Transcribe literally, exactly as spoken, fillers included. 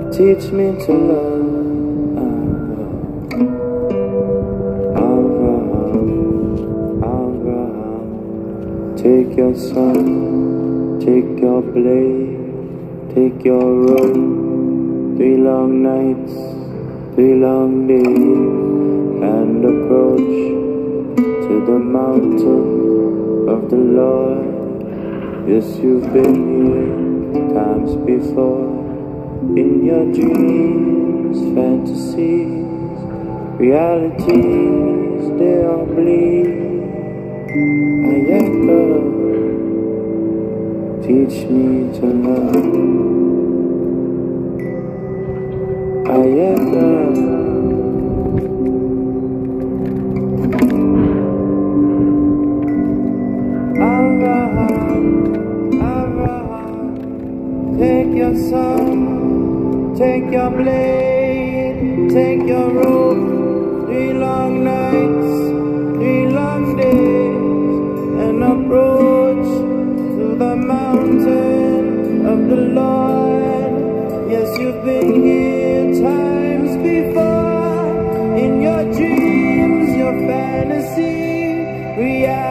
Teach me to love. Abraham, Abraham, take your son, take your blade, take your robe. Three long nights, three long days, and approach to the mountain of the Lord. Yes, you've been here times before, in your dreams, fantasies, realities, they all bleed. I am love, teach me to love. I am love. Abraham, Abraham, take your son, take your blade, take your rope. Three long nights, three long days, and approach to the mountain of the Lord. Yes, you've been here times before, in your dreams, your fantasy, reality.